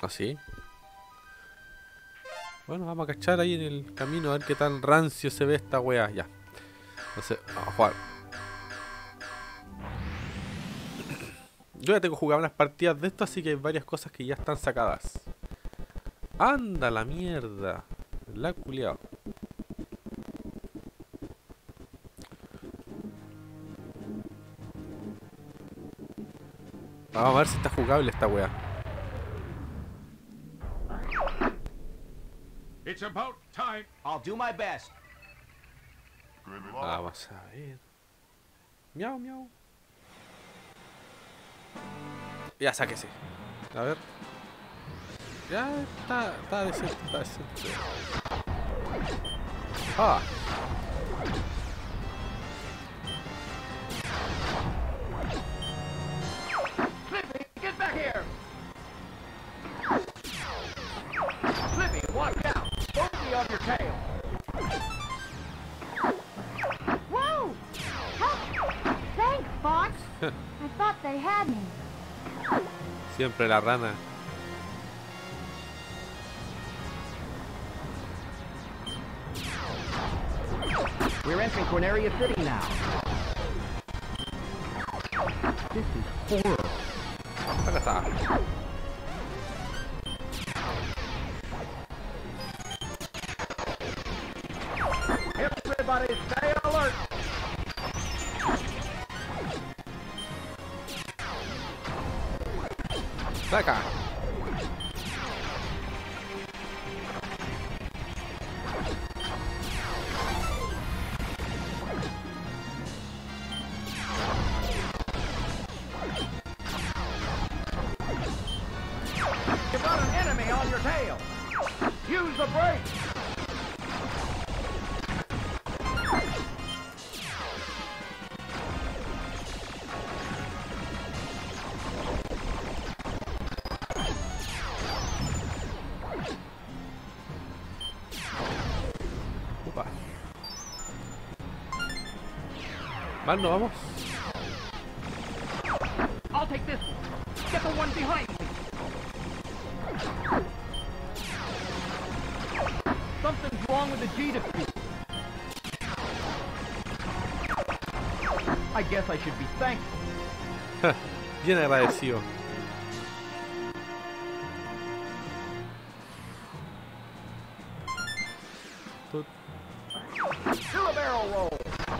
Así. Bueno, vamos a cachar ahí en el camino a ver qué tan rancio se ve esta wea. Ya. Entonces, vamos a jugar. Yo ya tengo jugado unas partidas de esto, así que hay varias cosas que ya están sacadas. ¡Anda la mierda! La culiao. Vamos a ver si está jugable esta wea. It's about time. I'll do my best. Vamos a ver. Miau, miau. Ya, sáquese. A ver. Ya está decente, está decente. Ah. Flippy, get back here! Flippy, watch out! Don't be on your tail! Whoa! Help! Thanks, Fox. I thought they had me. Siempre la rana. We're entering Corneria City now. This is horrible. Acá está. Everybody stay alert! Saca. You've got an enemy on your tail! Use the brakes! Upa. Mal, no vamos. I'll take this one. Get the one behind me. Something's wrong with the G defeat. I guess I should be thankful. Bien agradecido. Tut. Do a barrel roll.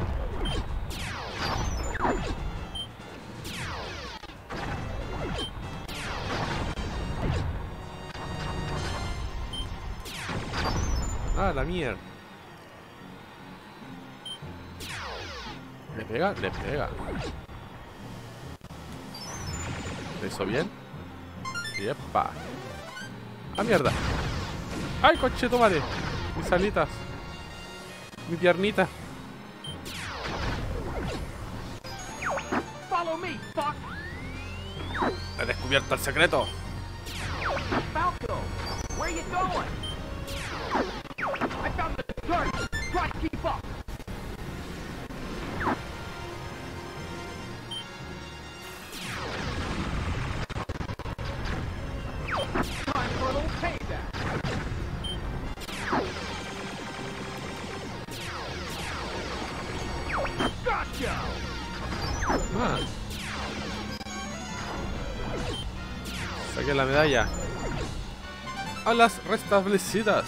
Ah, la mierda. ¿Le pega? Le pega. ¿Lo hizo bien? ¡Yepa! ¡Ah, mierda! ¡Ay, coche, tómate! Mis alitas. Mi piernita. Follow me, Fox. He descubierto el secreto. Falco, where you going? I found the target. Try to keep up. Time for a little payback. Gotcha! Ah. Saqué la medalla. A las restablecidas.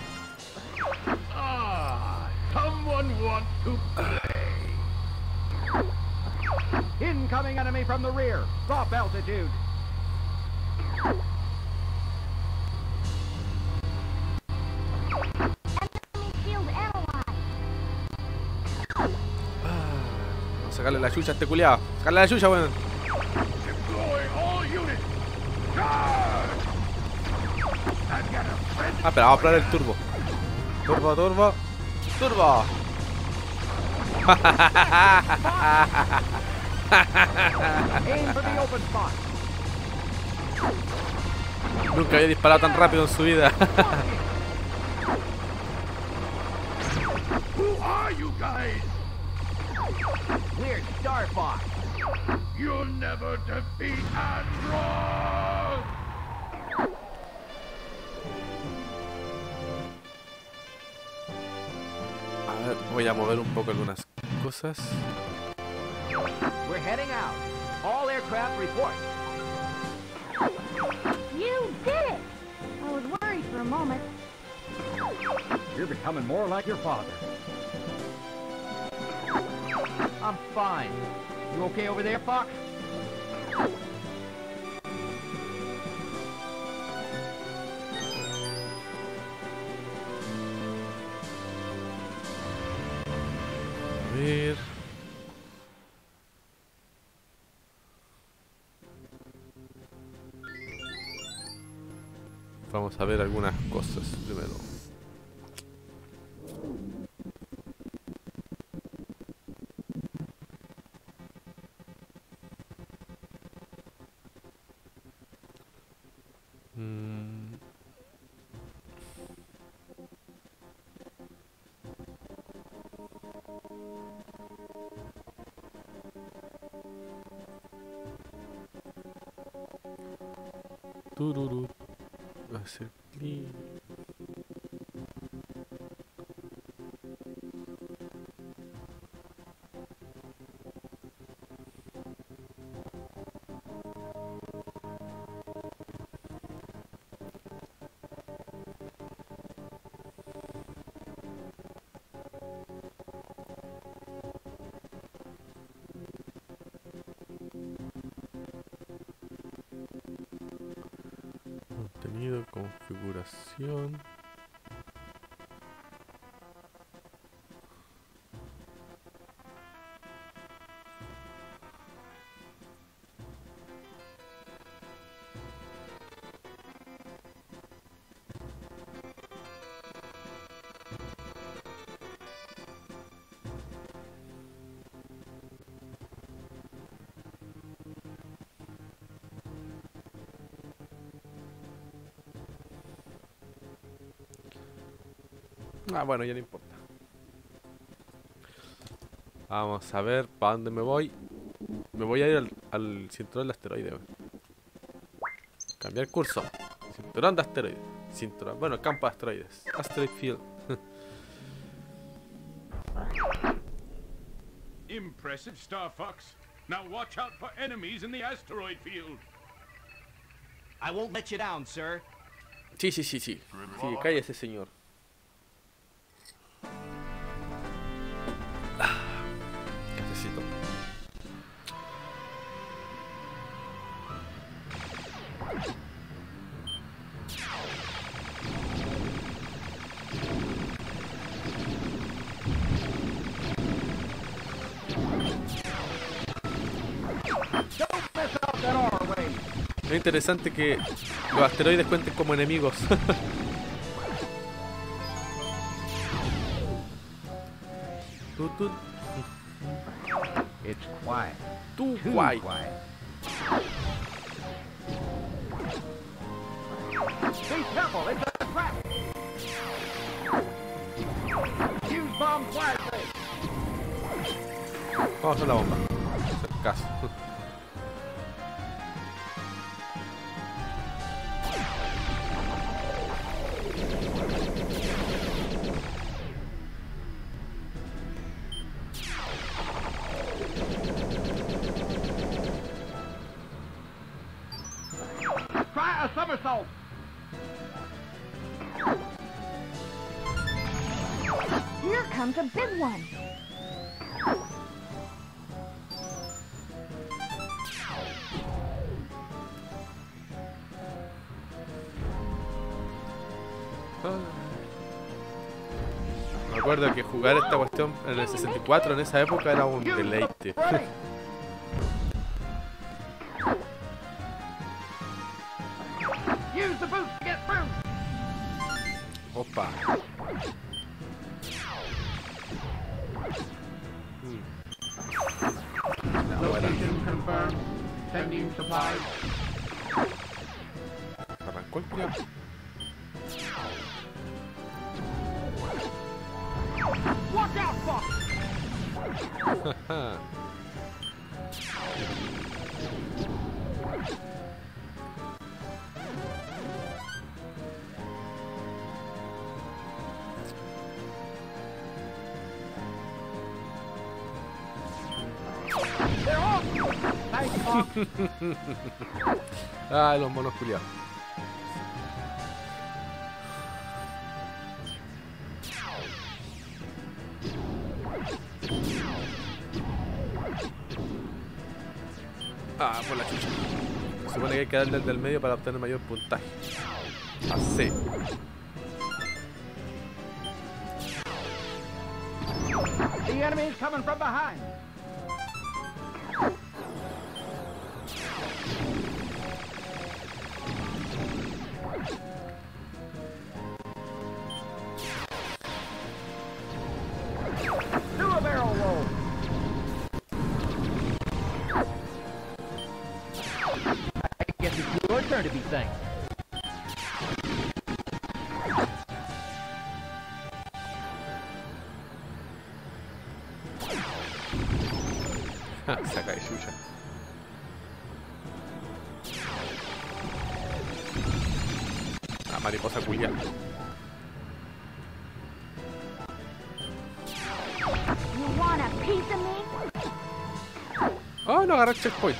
Someone want to play. Incoming enemy from the rear. Drop altitude. Enemy shield analyzed. Vamos a sacarle la chucha a este culiao. Sacarle la chucha, weón. Deploy all units. Charge! I've got a friend. Ah, espera, vamos a probar el turbo. Turbo, turbo. Turbo. Aim for the open spot. Nunca había disparado tan rápido en su vida. Who are you guys? We're Star Fox. You'll never defeat Android. Voy a mover un poco algunas cosas. We're heading out. All aircraft report. You did it! I was worried for a moment. You're becoming more like your father. I'm fine. You okay over there, Fox? A ver. Vamos a ver algunas cosas primero. Tururú. Hacer clic. Contenido, configuración. Ah, bueno, ya no importa. Vamos a ver para dónde me voy. Me voy a ir al cinturón de asteroides. Cambiar curso. Cinturón de asteroides. Cinturón. Bueno, campo de asteroides. Asteroid Field. Impressive, Star Fox. Now watch out for enemies in the asteroid field. I won't let you down, sir. Sí. Sí, cállese, señor. Cafecito. Es interesante que los asteroides cuenten como enemigos. It's quiet. Too Too quiet. quiet. Be careful, it's a trap. Use bomb wisely. Vamos a hacer la bomba. Hacer caso. Try a somersault. Here comes a big one. Me acuerdo que jugar esta cuestión en el 64 en esa época era un deleite. Ready. Use the boost to get through. Opa. Location confirmed. Sending supplies. Arrancó el culiao. Watch out, Fox. Fox. Ah, los monos culiados. Ah, por la chucha. Se supone que hay que darle al del medio para obtener mayor puntaje. Así. The enemy is coming from behind. Do a barrel roll. I guess it's your turn to be thanked. Saca de chucha. Ah, mariposa culia. You want a piece of me? Oh, no agarré el checkpoint.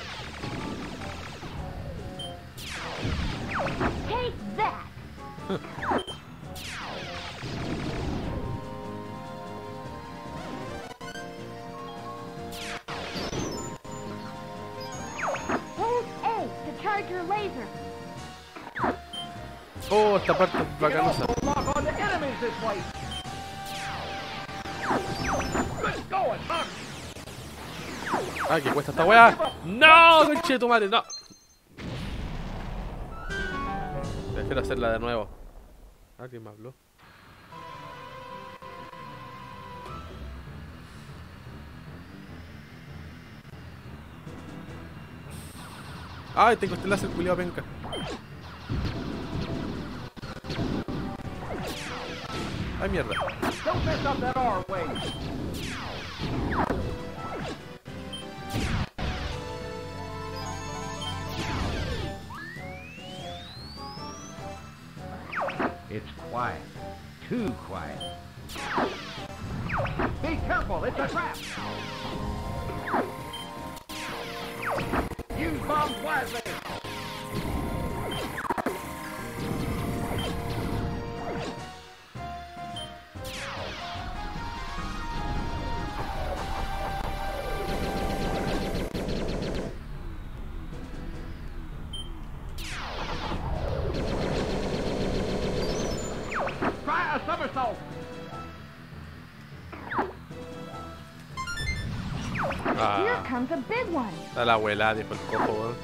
Take that! Hold A to charge your laser. Oh, esta parte es You can bacanosa. also lock on the enemies this way. Good going, Fox. Ah, que cuesta esta weá. No, conche tu madre, no. Prefiero hacerla de nuevo. Alguien me habló. Ay, tengo este láser culiao penca. Ay, mierda. Don't mess up that R way. It's quiet. Too quiet. Be careful, it's a trap. Use bombs wisely. Try a somersault. Here Ah, comes a big one. está la abuela, dijo el cojo, weón.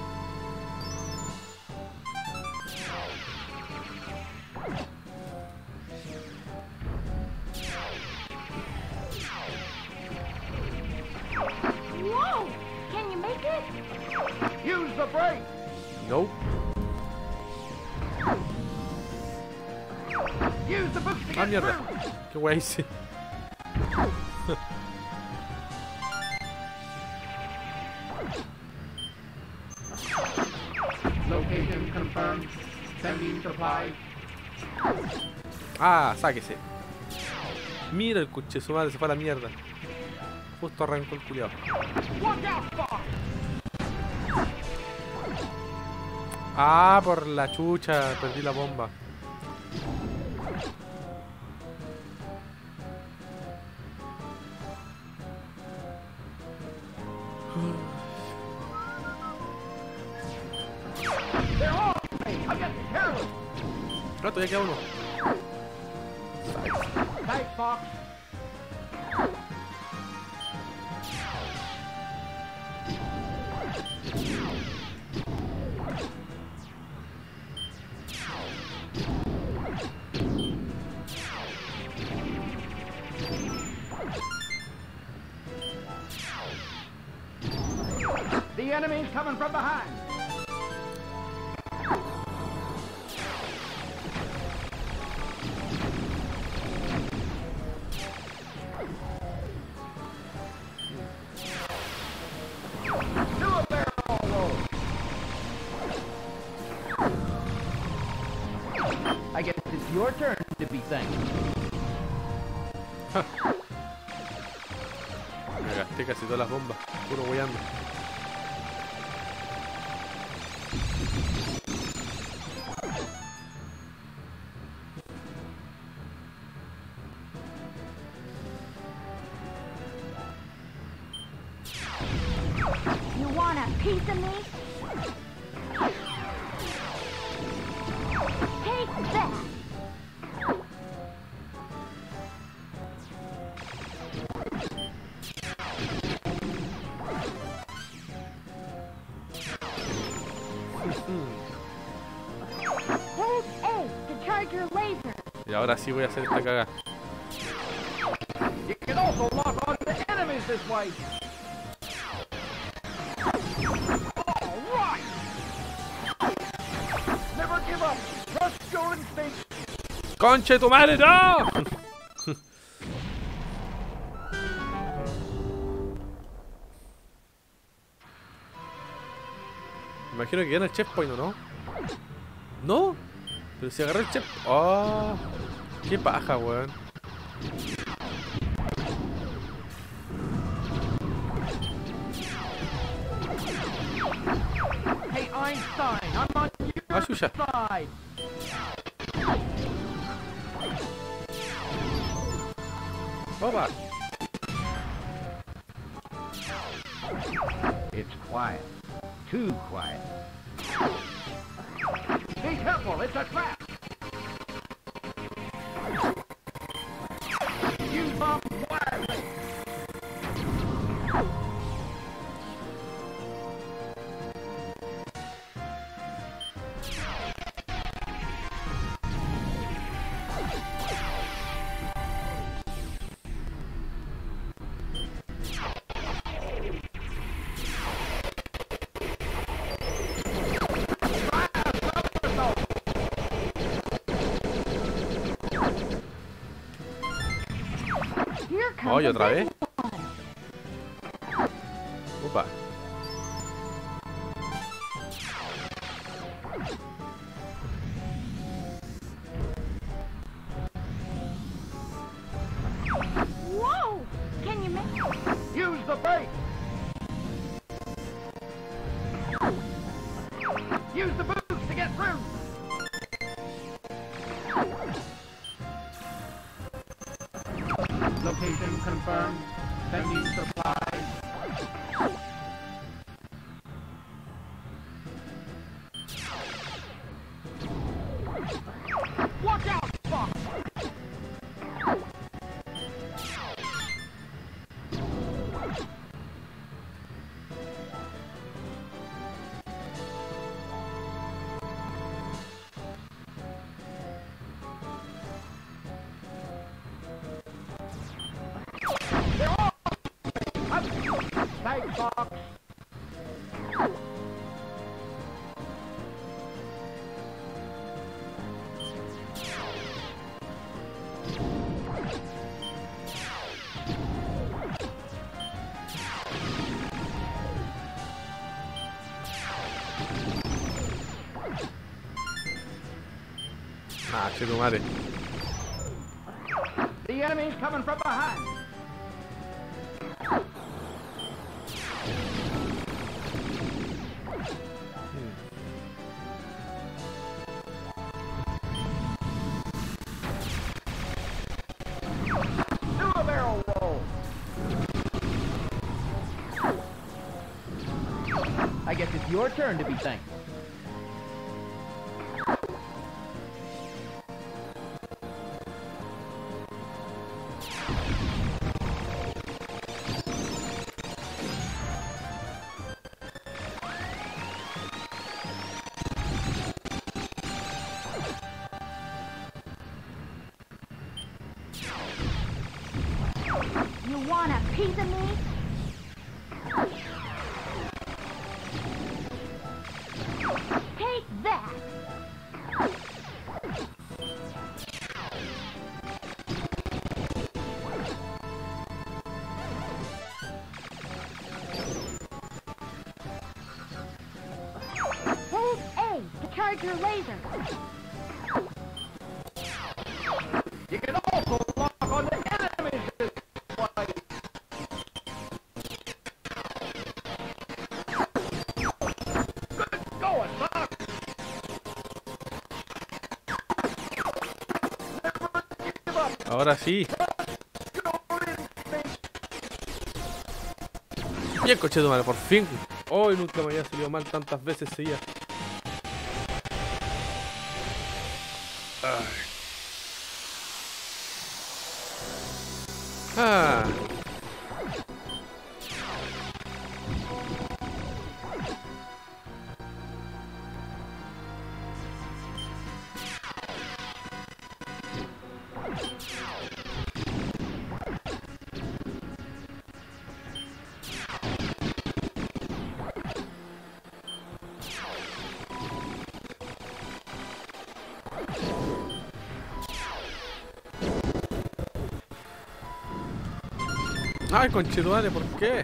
Whoa! Can you make it? Use the brake. Nope. Use the boost to Ah, get mierda. through. Qué weá hice. Location confirmed. Sending supplies. Ah, sáquese. Mira el coche, su madre se fue a la mierda. Justo arrancó el culiao. Watch out, Fox. Ah, por la chucha, perdí la bomba. They're all me. I get careless. No, todavía queda uno. Thanks, Fox. The enemy's coming from behind. Do a barrel roll. I guess it's your turn to be thanked. Me gasté casi todas las bombas, puro weyando. You want a piece of me? Take that! Hold A to charge your laser. Y ahora sí voy a hacer esta cagada. You can also lock on to enemies this way. All right. Never give up. Trust your instincts. ¡Conche tu madre, no! Me imagino que gana el checkpoint, ¿o no? ¿No? Pero si agarré el checkpoint... ¡Oh! ¡Qué paja, weón! Hey, Einstein, I'm on Ah, your chucha. side. ¡Opa! It's quiet. Too quiet. Be careful, it's a trap. Use bomb wisely. Here comes Oye, the ¿otra big vez? Opa. Whoa! Can you make Use the brake. Use the boots to get through. Location confirmed. Sending supplies. Watch out, Fox! They're off! Thanks, Fox. Ah, che tu madre. The enemy's coming from behind. Do a barrel roll. I guess it's your turn to be thanked. You want a piece of me? Take that! Hold A to charge your laser. You can also lock on the enemies this way. Good going, Fox. Ahora sí. Bien, coche de madre, por fin. Hoy nunca me había salido mal tantas veces seguidas. Ah. Ay, conchetumare, ¿por qué?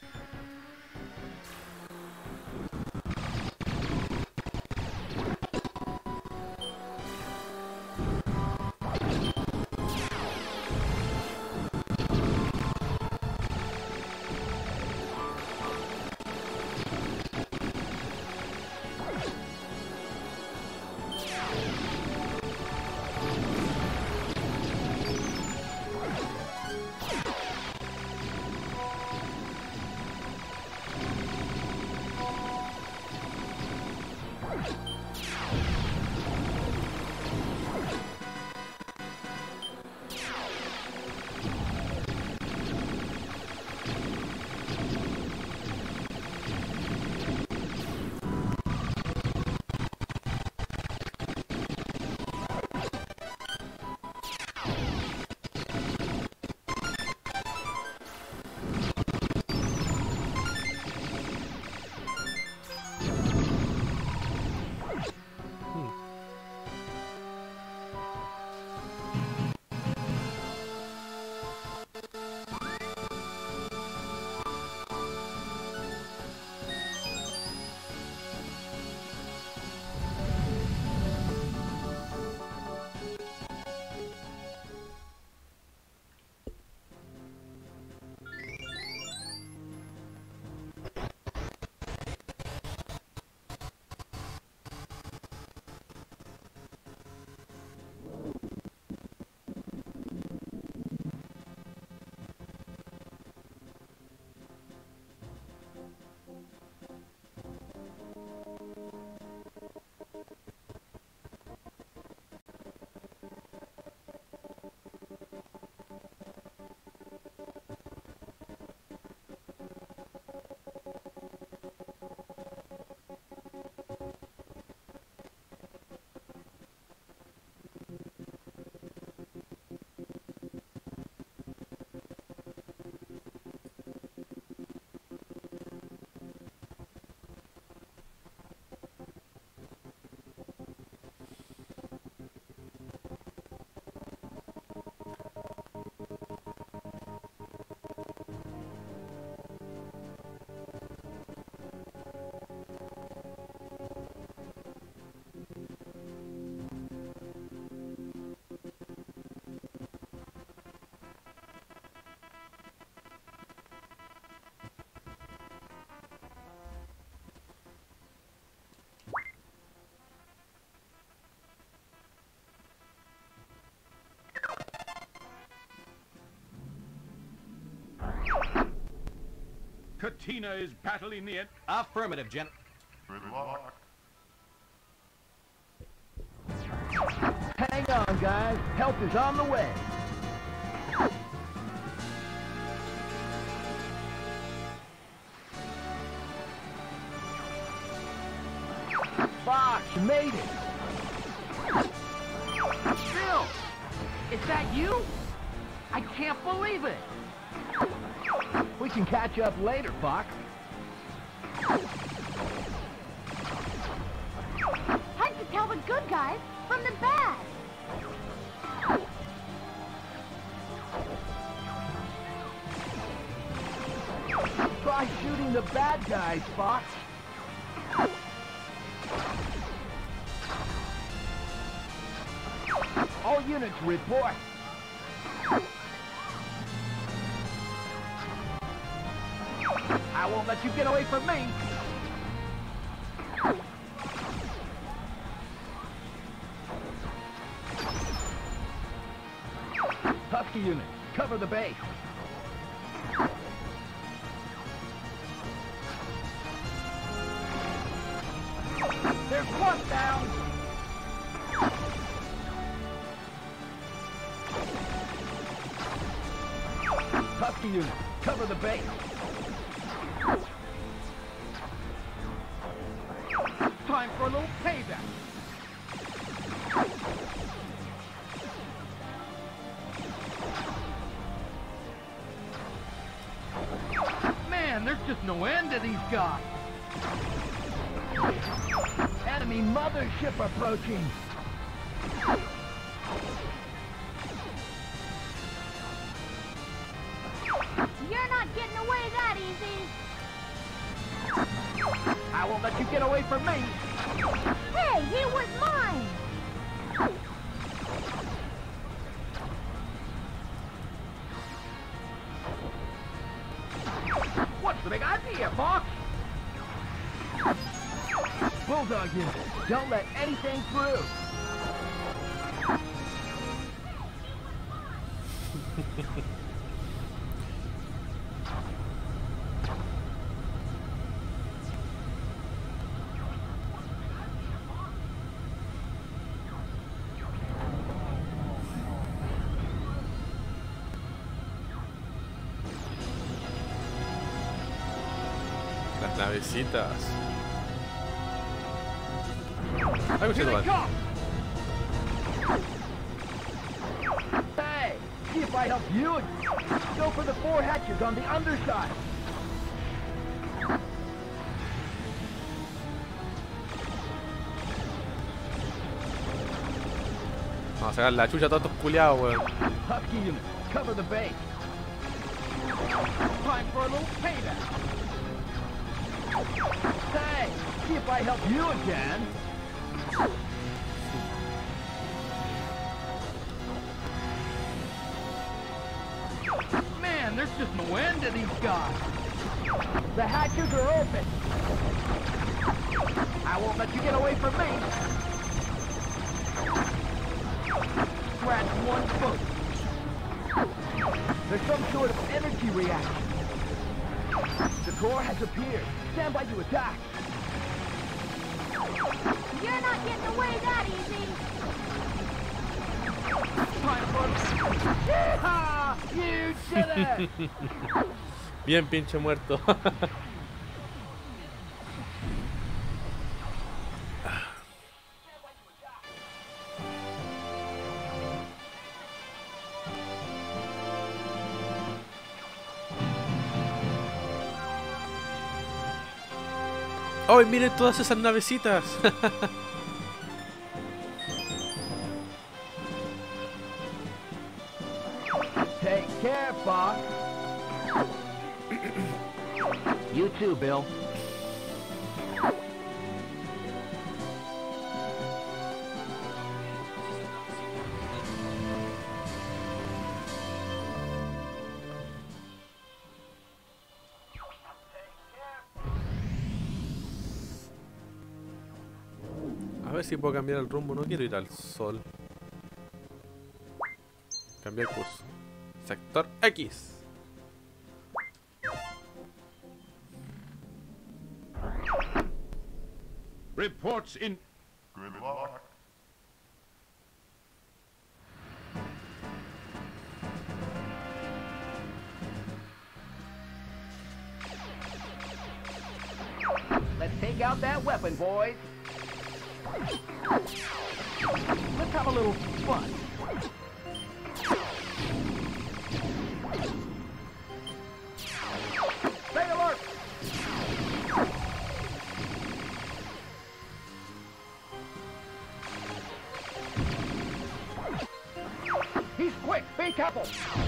Katina is battling the Affirmative, Gen. Hang on, guys. Help is on the way. Fox, you made it. Bill! Is that you? I can't believe it! We can catch up later, Fox. Hard to tell the good guys from the bad. Try shooting the bad guys, Fox. All units report. I won't let you get away from me. Husky unit, cover the base. There's one down. Husky unit, cover the base. Time for a little payback. Man, there's just no end to these guys. Enemy mothership approaching. You're not getting away that easy. I won't let you get away from me. Hey, he was mine. What's the big idea, Fox? Bulldog unit, don't let anything through. Las navecitas. Ay, Here they madre. come! Hey, see if I help you. Go for the 4 hatches on the underside. Vamos a sacar la chucha a todos estos culiados, weón. Husky unit, cover the base. Time for a little payback. Hey, see if I help you again. Man, there's just no end to these guys. The hatches are open. I won't let you get away from me. Scratch one foot. There's some sort of energy reaction. The core has appeared. Stand by to attack. You're not getting away that easy. Time for... Yeehaw! You did it! Bien pinche muerto. ¡Oh, miren todas esas navecitas! Take care, Fox. You too, Bill. A ver si puedo cambiar el rumbo. No quiero ir al sol. Cambiar curso. Sector X. Reports in. Good luck. Let's take out that weapon, boys. Let's have a little fun. Stay alert! He's quick! Be careful!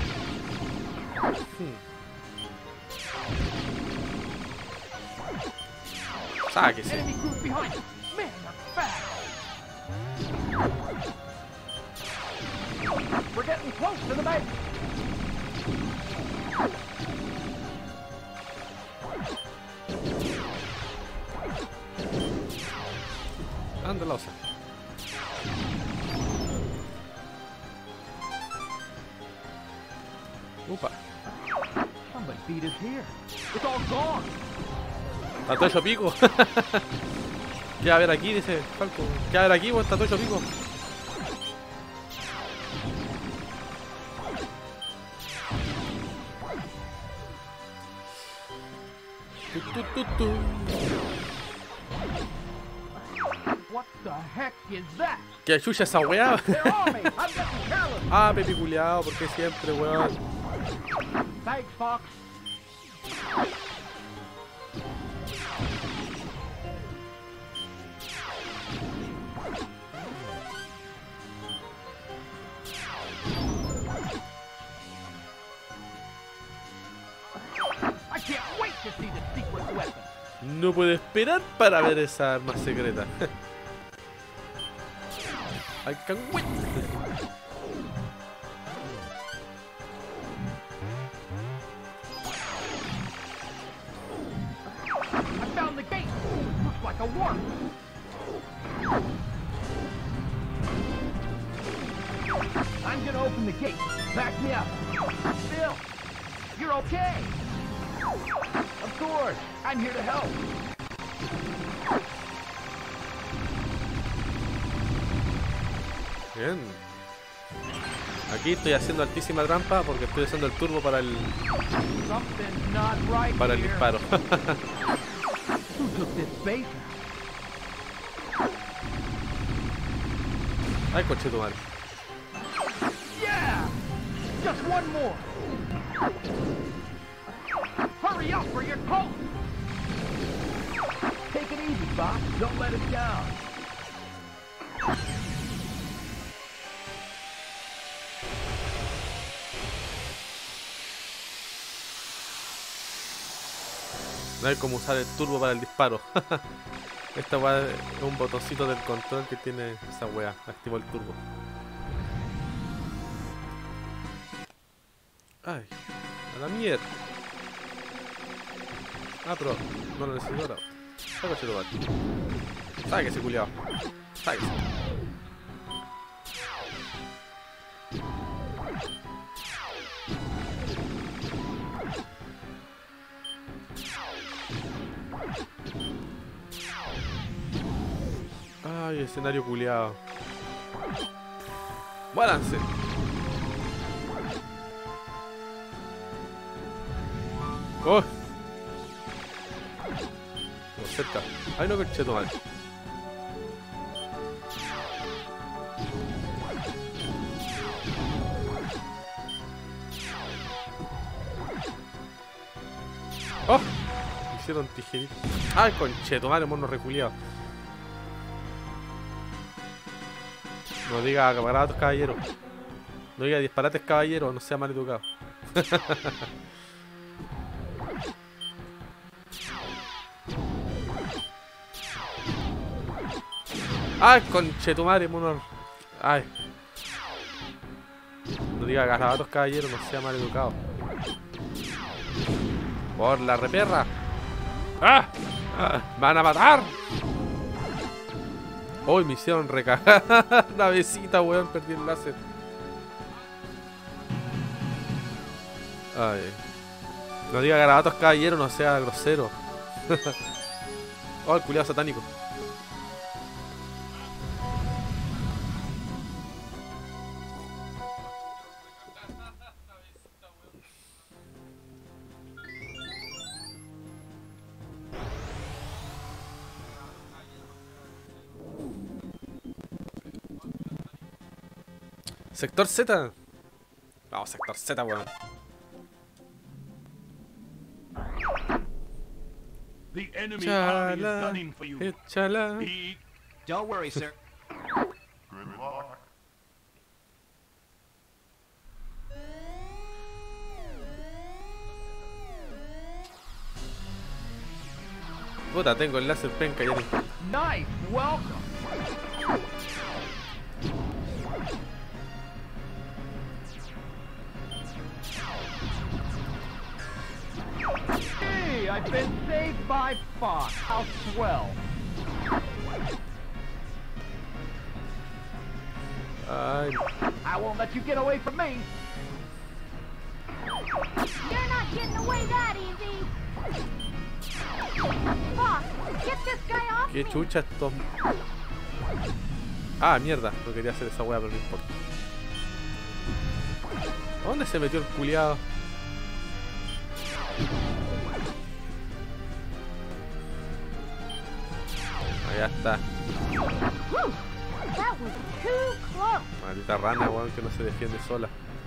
Sáquese. Enemy group behind us! Man, they're fast! We're getting close to the base! Anda la osa. Upa. Somebody beat his hair. It's all gone. Está todo hecho pico. ¿Qué va a ver aquí? Dice Falco. ¿Qué va a ver aquí? Está todo hecho pico. What the heck is that? ¿Qué chucha esa weá? They're on me. I'm getting careless. Ah, Pepi culiao, ¿por qué siempre, weón? Thanks, Fox. I can't wait to see the secret weapon. No puedo esperar para ver esa arma secreta. I can't wait. I found the gate. Looks like a warp. I'm gonna open the gate. Back me up. Bill, you're okay. Of course, I'm here to help. Bien. Aquí estoy haciendo altísima trampa porque estoy usando el turbo para el Something's not right para el here. disparo. Who took this base? Ay, coche tu madre. Yeah! Just one more. Hurry up or you're toast. Take it easy, Bob. Don't let us down. No hay como usar el turbo para el disparo. Esta weá es un botoncito del control que tiene esa weá. Activo el turbo. Ay, a la mierda. Ah, pero no lo necesito ahora. Sáquese tu madre. Sáquese, culiao. Sáquese. Ay, escenario culiao. ¡Muéranse! ¡Oh! Como cerca. ¡Ay, no, concheto mal! ¡Oh! Hicieron tijerita. ¡Ay, concheto madre, mono reculiado! No diga garabatos, caballero. No diga disparates, caballero. No sea mal educado. ¡Ay, conchetumare, mono! ¡Ay! No diga garabatos, caballero. No sea mal educado. ¡Por la reperra! ¡Ah! ¡Ah! ¡Van a matar! ¡Uy! Me hicieron recagar. Navecita, weón. Perdí el láser. Ay. No diga garabatos, caballero. No sea grosero. Oh, el culiado satánico. Sector Z. Vamos, sector Z, weón. The enemy army is Chala, gunning for you. échala. Be Don't worry, sir. Puta, tengo el láser penca ya. Nice, welcome. Hey, I've been saved by Fox. How swell. Ay, I won't let you get away from me. getting away that easy. Fox, get this guy off Qué me. chucha estos. Ah, mierda. No quería hacer esa wea, pero no importa. ¿Dónde se metió el culiado? Allá está. Whew, that was too close. Maldita rana, weón, que no se defiende sola.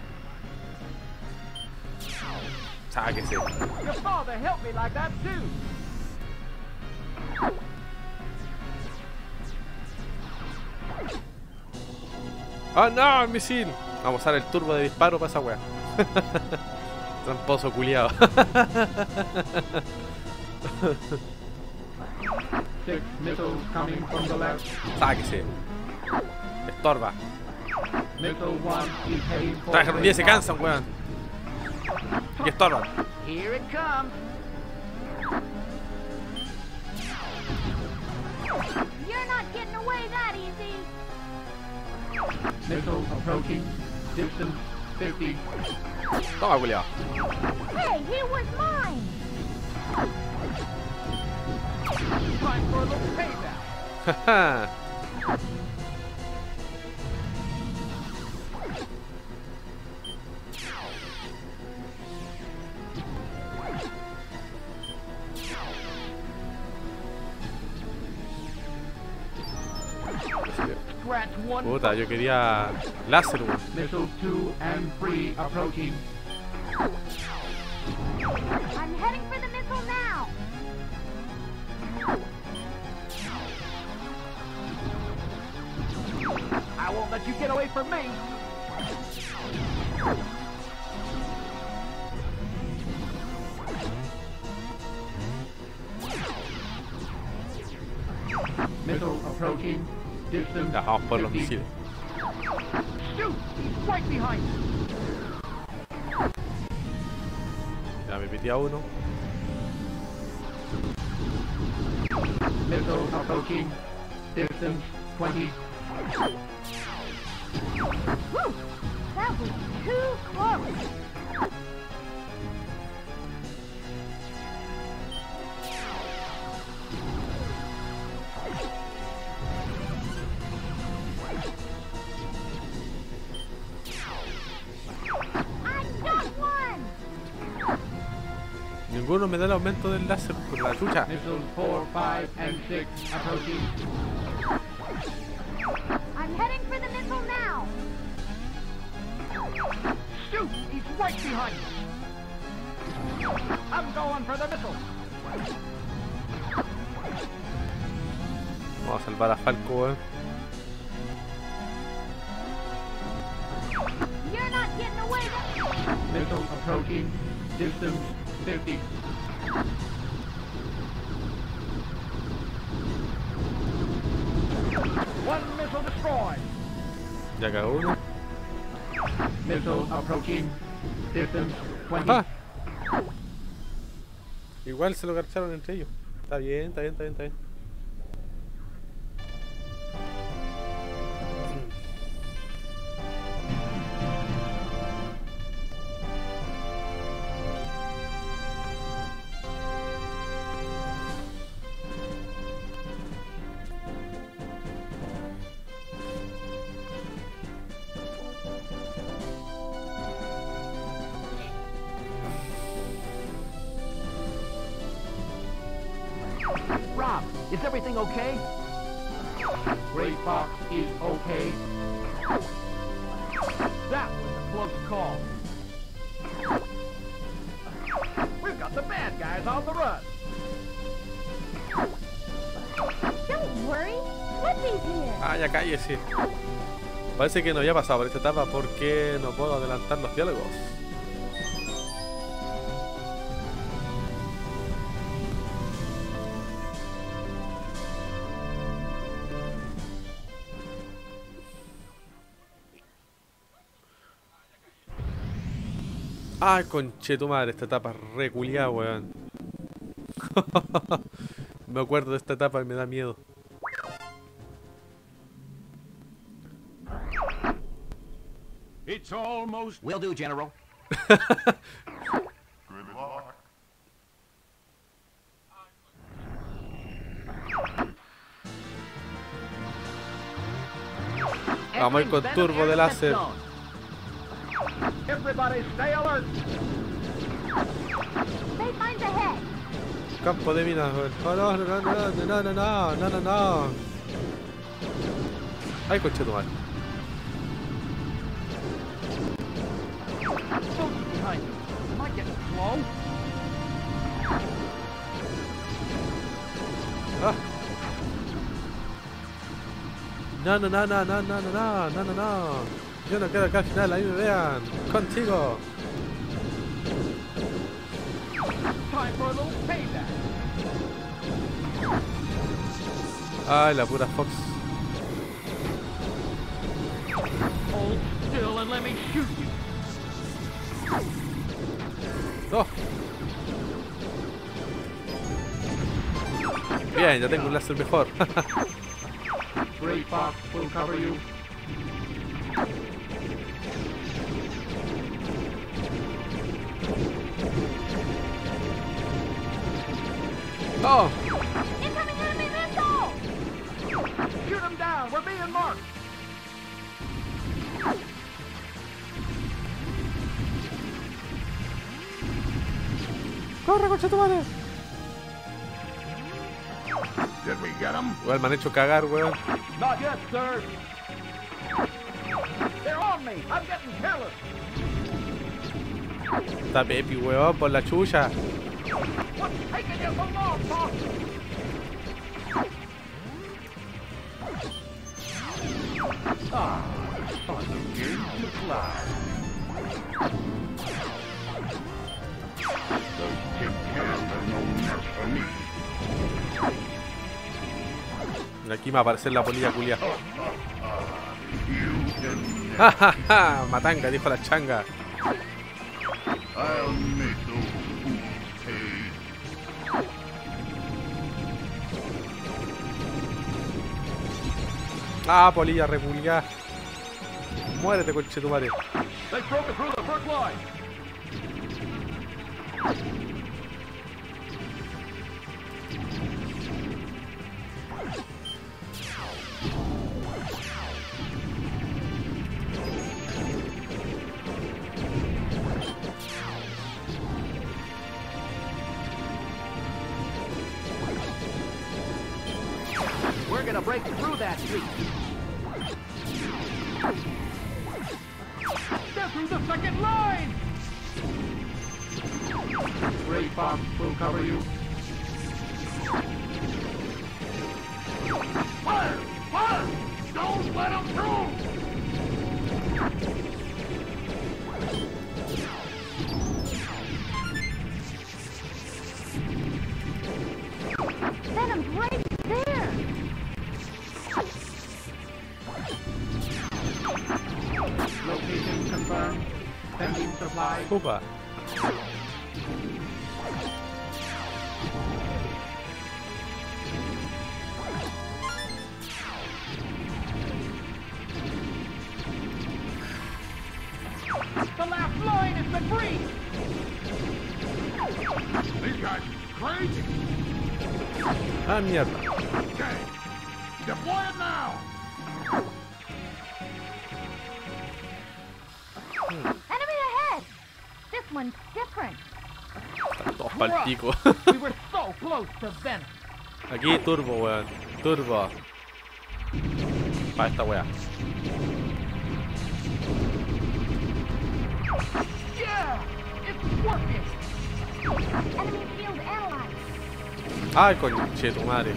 Sáquese. Your father helped me like that too. ¡Ah, no! ¡El misil! Vamos a usar el turbo de disparo para esa wea. Tramposo culiado. 6 missiles coming from the left. Sáquese. Estorba. Missile 1 is heading for Traje 10 se cansan, weón. Y estorban. Here it comes. You're not getting away that easy. Missile approaching. Distance 50. Toma, culiado. Hey, he was mine. Time for a little payback. Jaja. Scratch 1. Puta, yo quería láser, weón. Missile 2 and 3 approaching. I'm heading for the missile now. I won't let you get away from me. Missile approaching. Distance Ya, vamos por los 50. misiles. Shoot! He's right behind you. Ya me metí a uno. Missile approaching. Distance 20. Whew, that was too close. I got one. Ninguno me da el aumento del láser por la chucha. Missiles 4, 5, and 6 approaching. I'm heading for the missile now. Shoot! He's right behind you. I'm going for the missile. Vamos a salvar a Falco, weón. You're not getting away that. Missile approaching. Distance 50. One missile destroyed. Ya cagó uno. Missile approaching. Distance 20. Ajá. Igual se lo garcharon entre ellos. Está bien, está bien, está bien, está bien. Rob, is everything okay? Gray Fox is okay. That was a close call. We've got the bad guys on the run. Don't worry. Flippy's here. Ah, ya cállese. Parece que no había pasado por esta etapa porque no puedo adelantar los diálogos. Ay, conche tu madre, esta etapa es re culiada, weón. Me acuerdo de esta etapa y me da miedo. It's almost Will do, General. Good Vamos a ir con turbo de láser. Everybody stay alert. Stay lines ahead. Campo de minas, weón. Oh, no, no, no, no, no, no, no, no, no. Ay, coche tu madre. Soldiers behind you. Am I getting slow? Ah. No, no, no, no, no, no, no, no, no, no, no. Yo no quiero que al final ahí me vean. Contigo. Time for a little payback. Ay, la pura Fox. Hold still and let me shoot you. No. Bien, ya tengo un láser mejor. Gray Fox will cover you. No. Incoming enemy missile! Shoot him down. We're being marked. Corre, coche tu madre. Did we get him? Weón, me han hecho cagar, weón. Not yet, sir. They're on me. I'm getting careless. Está Pepi, weón, por la chucha. What's taking you so long, Fox? Ah, fun begins to fly. Those tin cans are no match for me. Aquí me va a aparecer la polilla culia. You didn't. Ja, ja, ja. Matanga, dijo la changa. I'll make those fools pay. Ah, polilla reculia. Muérete, coche tu madre. They've broken through the front line. We're gonna break through that street. They're through the second line! Gray Fox will cover you. Fire! Fire! Don't let them through! Venom's right there! Location confirmed. Pending supply. Opa. The last line has been breached! These guys are crazy. Ah, mierda. Okay. Deploy it now! Enemy ahead! This one's different. Están todos pa'l pico. We were so close to Venom. Aquí turbo, weón. Turbo. Pa' esta weá. Yeah! It's working! Enemy field analyzed. Ay, conche tu madre.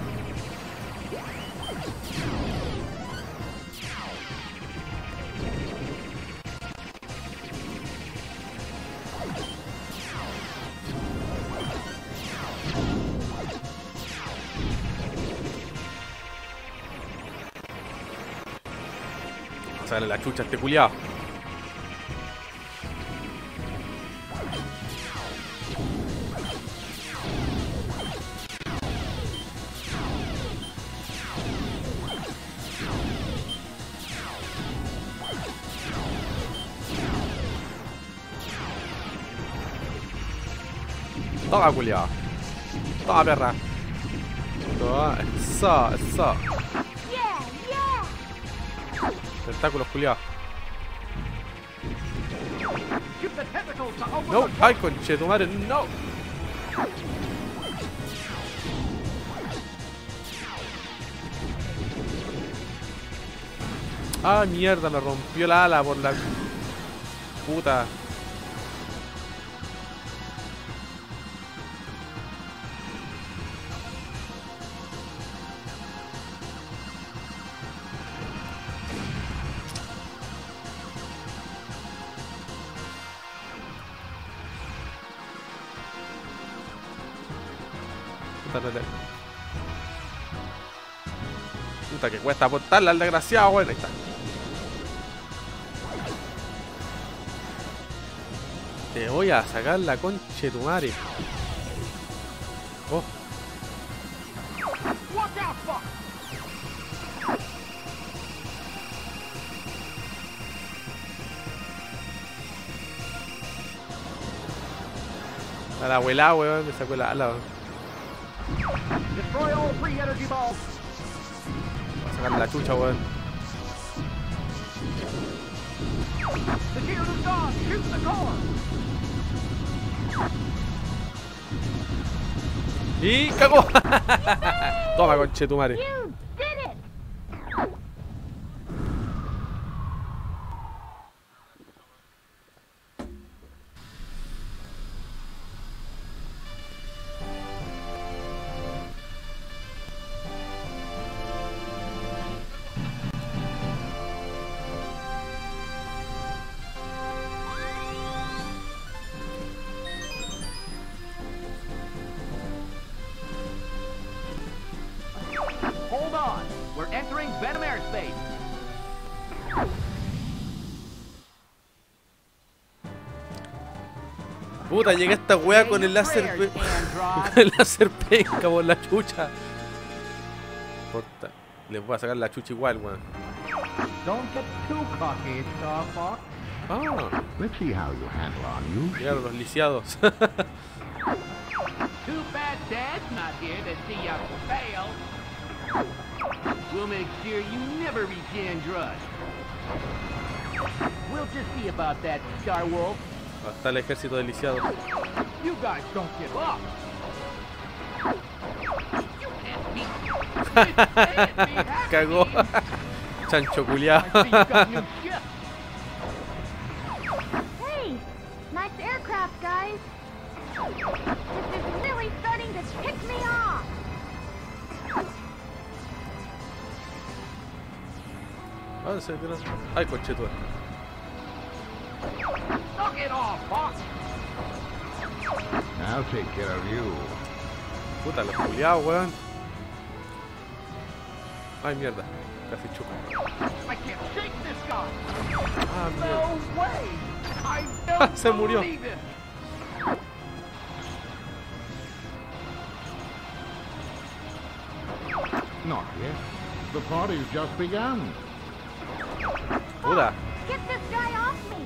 Sale la chucha este culiao. Toma, culiao. Toma, perra. Toma, eso, eso. Yeah, yeah! Tentáculos culiados. Shoot the tentacles to open No, the ay, conchetumare, no. Ah, mierda, me rompió la ala por la puta. Puta que cuesta aportarla al desgraciado, weón. Ahí está. Te voy a sacar la conche tu madre. Oh. Watch out, fuck! A la abuela, weón, me sacó la ala, weón. Destroy all 3 energy balls. Voy a sacar la chucha, weón. The shield is gone. Shoot the core. Y cagó. Toma, conche tu madre. You did it! Hold on. We're entering Venom airspace. Puta, llegué a esta wea con el láser. Con el láser penca por la chucha. Corta. Les voy a sacar la chucha igual, weón. Don't get too cocky, Star Fox. Ah, Let's see how you handle on you. llegaron los lisiados. Too bad Dad's not here to see you fail. We'll make sure you never regen Drush. We'll just see about that, Star Wolf. Hasta el ejército de lisiados. You guys don't give up. You can't be. You can't be happy. Cagó. Chancho culiao. I see you got new ship. Hey, nice aircraft, guys. This is really starting to tick me off. Ah, se tiró. Ay, conchetua. Knock it off, Fox. I'll take care of you. Puta, los culiados, weón. Ay, mierda. Casi chupa. I can't shake this guy. Ah, mierda. No way. I don't Se murió. believe it. Not yet. The party's just begun. Puta. Get this guy off me.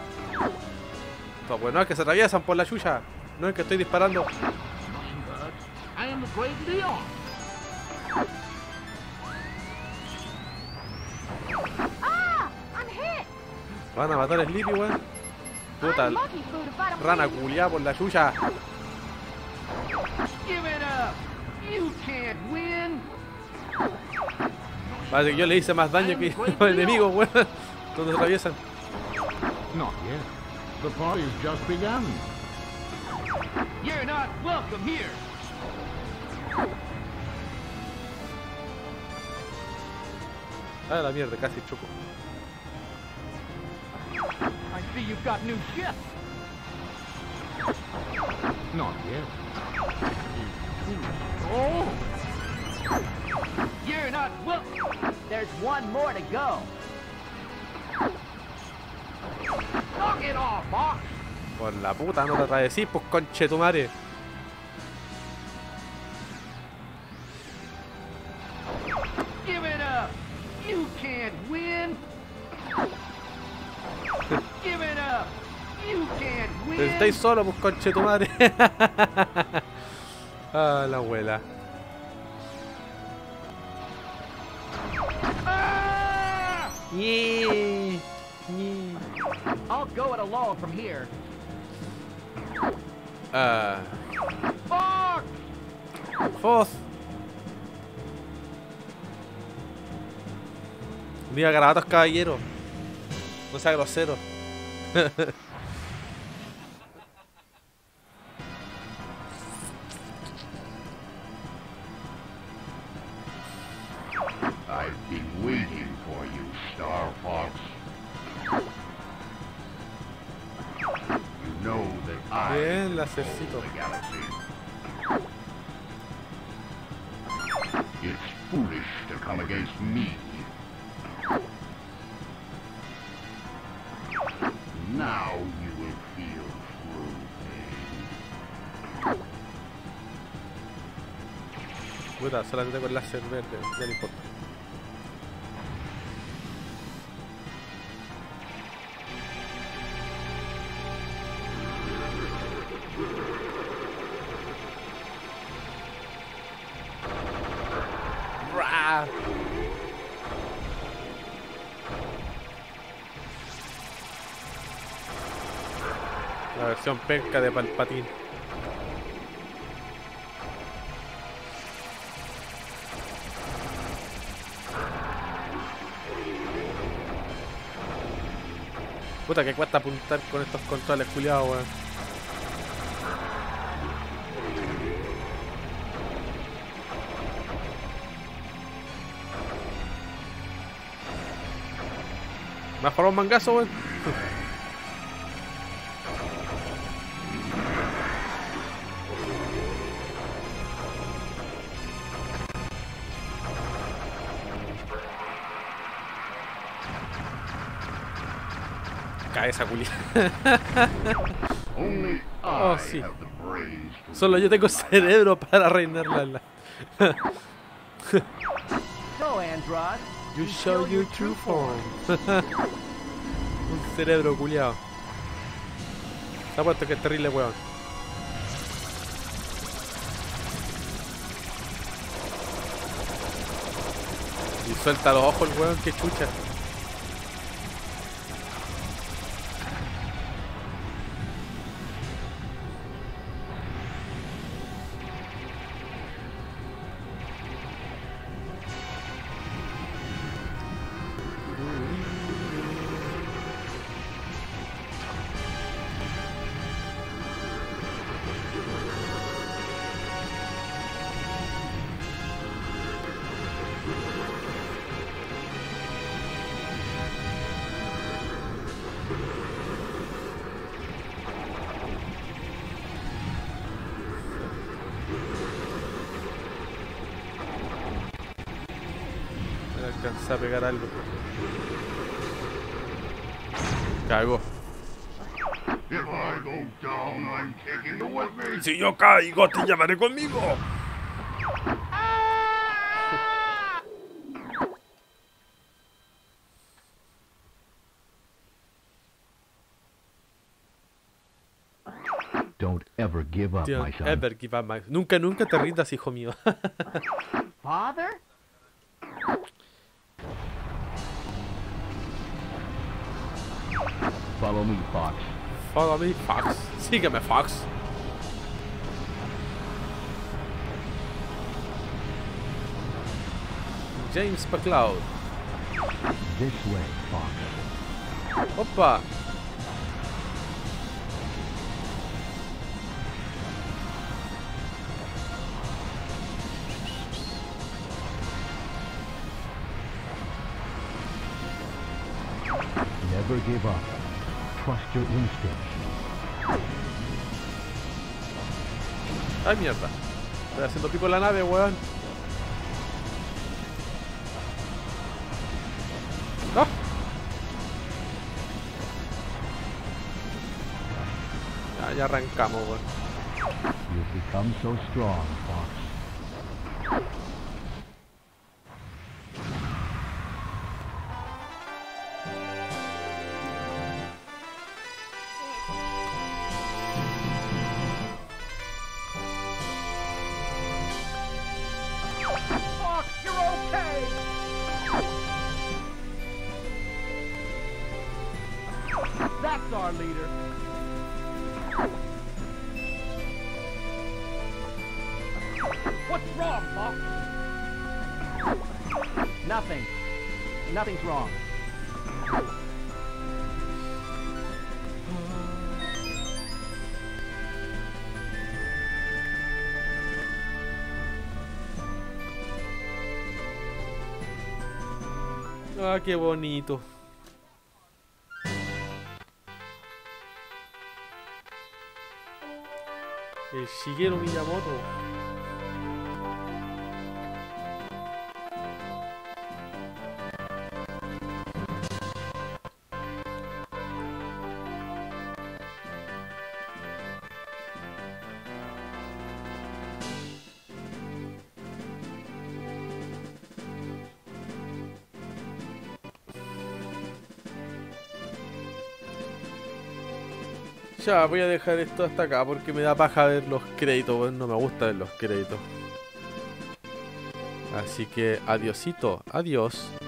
Pues bueno, es que se atraviesan por la chucha. No es que estoy disparando. I am the great Leon. Ah, I'm hit. Van a matar a Sleepy, weón. Puta, I'm lucky food if I don't rana win. culiada por la chucha. Give it up. You can't win. Parece que yo le hice más daño que los enemigos, weón. Cuando se atraviesan. Not yet. The party's just begun. You're not welcome here. Ah, la mierda, casi choco. I see you've got new ship. Not yet. Oh. You're not wel. There's one more to go. Knock it off, Fox. Por la puta, no te atravesís, pues conche tu madre. Give it up. You can't win. Give it up. You can't Pero win. estáis solo, pues conche tu madre. Ah, la abuela. Ah! Yeah. Yeah. I'll go it alone from here. Fuck! Foz. Mira, garabatos caballero. No sea grosero. I've been waiting for you, Star Fox. You know that I Bien, lásercito. control the galaxy. It's foolish to come against me. Now you will feel true pain. Puta, solamente con láser verde, ya no importa. Ra. La versión penca de Palpatine. Puta que cuesta apuntar con estos controles culiados, weón. ¿Me ha parado un mangazo, weón? Cabeza culiada. Only Oh, I sí. have the brains to Solo yo tengo cerebro para reinarla. Go, Androd. You show your true form. Un cerebro culiado. Se ha puesto que es terrible, weón. Y suelta los ojos el weón, que chucha. Me alcanza a pegar algo. Cago. If I go down, I'm taking you with me. Si yo caigo, te llamaré conmigo. Don't ever give up, my Don't son. ever give up, my... Nunca, nunca te rindas, hijo mío. Father? Follow me, Fox. Follow me, Fox. Sígueme, Fox. James McCloud. This way, Fox. Opa. Never give up. Trust your instincts. Ay, mierda. Estoy haciendo pico en la nave, weón. ¡Ah! Ya arrancamos, weón. You've become so strong, Fox. Fox, you're okay! Star Leader. What's wrong, Buck? Nothing. Nothing's wrong. Ah, qué bonito. El Shigeru Miyamoto. Ya, voy a dejar esto hasta acá porque me da paja ver los créditos, bueno, no me gusta ver los créditos. Así que adiosito, adiós.